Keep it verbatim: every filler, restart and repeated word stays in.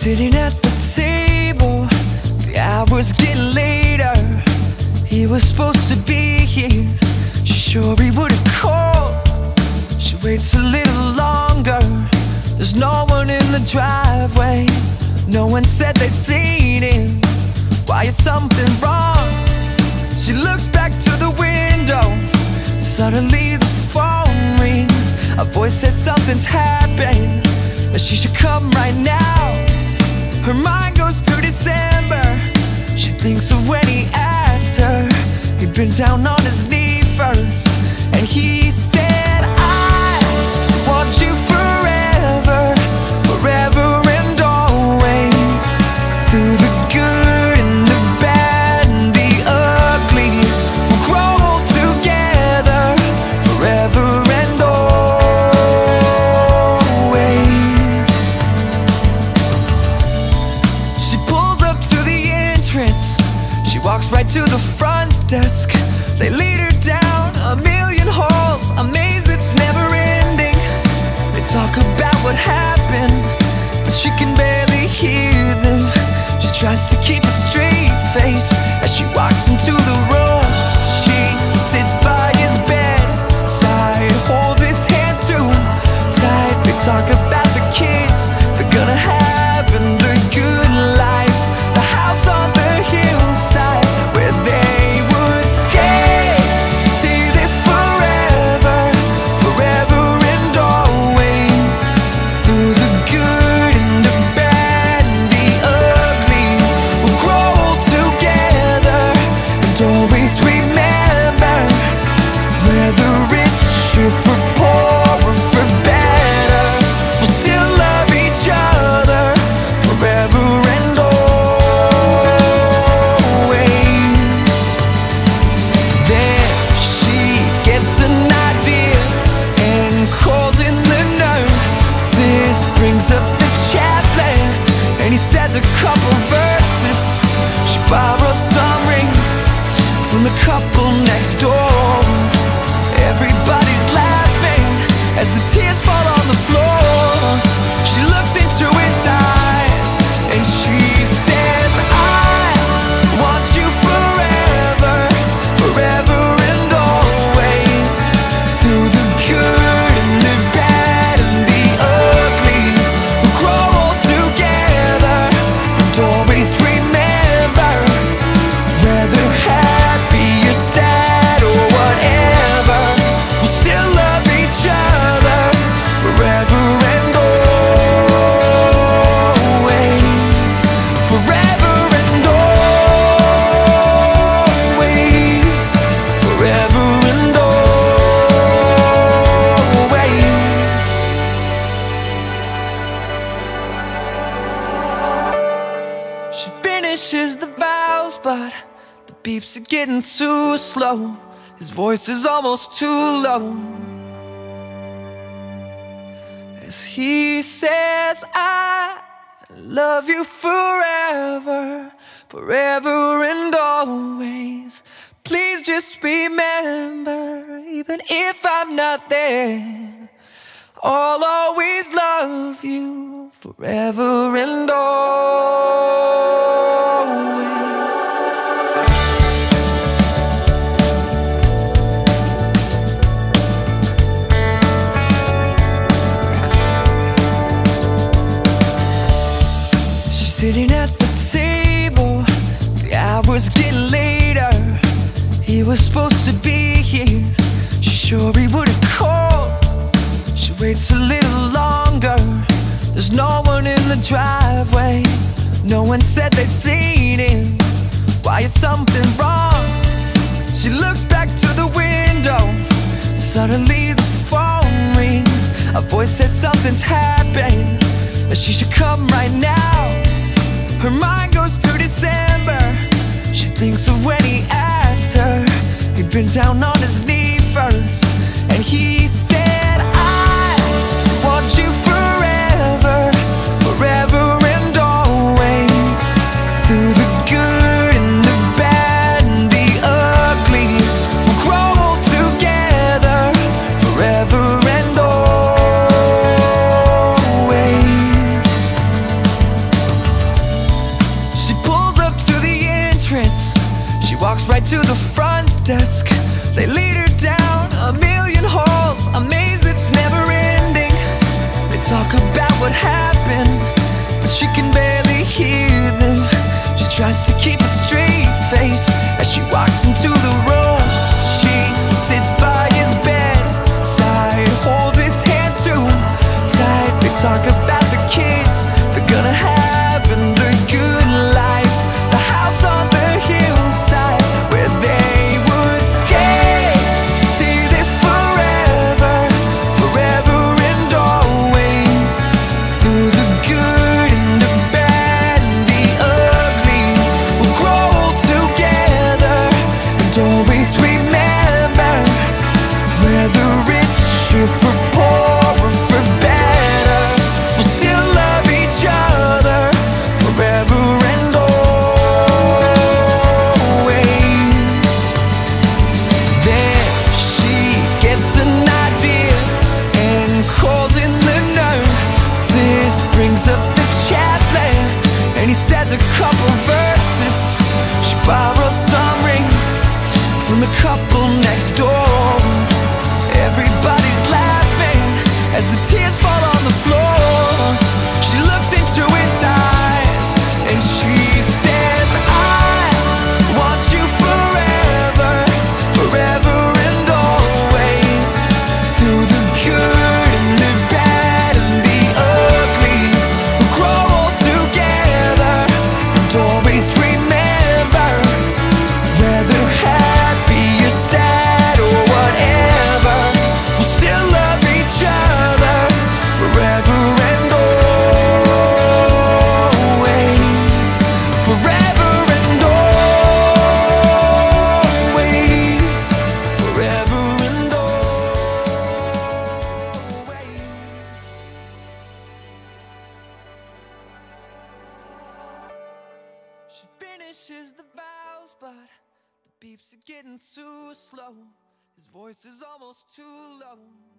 Sitting at the table, the hours get later. He was supposed to be here, she's sure he would've called. She waits a little longer, there's no one in the driveway. No one said they'd seen him, why is something wrong? She looks back to the window, suddenly the phone rings. A voice said something's happened, that she should come right now. Her mind goes to December, she thinks of when he asked her. He'd been down on his knee first, and he said, I want you forever, forever and always. Through the good and the bad and the ugly, we'll grow old together, forever and always. She pulls up to the entrance, she walks right to the front desk. They lead her down a million halls, amazed it's never ending. They talk about what happened, but she can barely hear them. She tries to keep a straight face as she walks into the room. She sits by his bedside, holds his hand too tight. They talk about the kids they're gonna have and the good life, the house on the hillside where they would stay, stay there forever, forever and always. Through the good and the bad and the ugly, we'll grow old together and always remember, whether rich or for poor or for better, we'll still love each other forever and always. Then she gets an idea and calls in the nurses, brings up the chaplain, and he says a couple verses. She borrows some rings from the couple next door. Everybody's laughing as the tears fall on the floor. She looks into his eyes and she says, I want you forever, forever and always. Through the good and the bad and the ugly, we'll grow old together and always remember, whether happy or sad or whatever, we'll still love each other forever and always, forever and always, forever and always. She finishes the vows, but the beeps are getting too slow. His voice is almost too low as he says, I love you forever, forever and always. Please just remember, even if I'm not there, I'll always love you forever and always. Sitting at the table, the hours get later. He was supposed to be here, she's sure he would've called. She waits a little longer, there's no one in the driveway. No one said they'd seen him, why is something wrong? She looks back to the window, suddenly the phone rings. A voice said something's happened, that she should come right now. Her mind goes to December, she thinks of when he asked her. He'd been down on his knee first, and he said, I want you forever, forever and always. Through the good and the bad and the ugly, we'll grow old together, forever and always. walks right to the front desk. They lead her down a million halls, a maze that's never ending. They talk about what happened, but she can barely hear them. She tries to keep a straight face as she walks into the room. She sits by his bedside, holds his hand too tight. They talk about the kids they're gonna have and the good life, the house on the hillside where they would stay, stay there forever, forever and always. Through the good and the bad and the ugly, we'll grow old together and always remember, whether rich or for poor or for better, we'll still love each other forever and always. Then she gets an idea and calls in the nurses, brings up the chaplain and he says a couple verses. She borrows some rings from the couple next door. Everybody's laughing as the tears fall on the floor. She looks into his eyes and she says, I want you forever, forever and always. Through the good and the bad and the ugly, we'll grow old together and always remember, whether happy or sad or whatever, we'll still love each other forever and always. Forever and always. Forever and always. She finishes the vows, but the beeps are getting too slow. His voice is almost too low.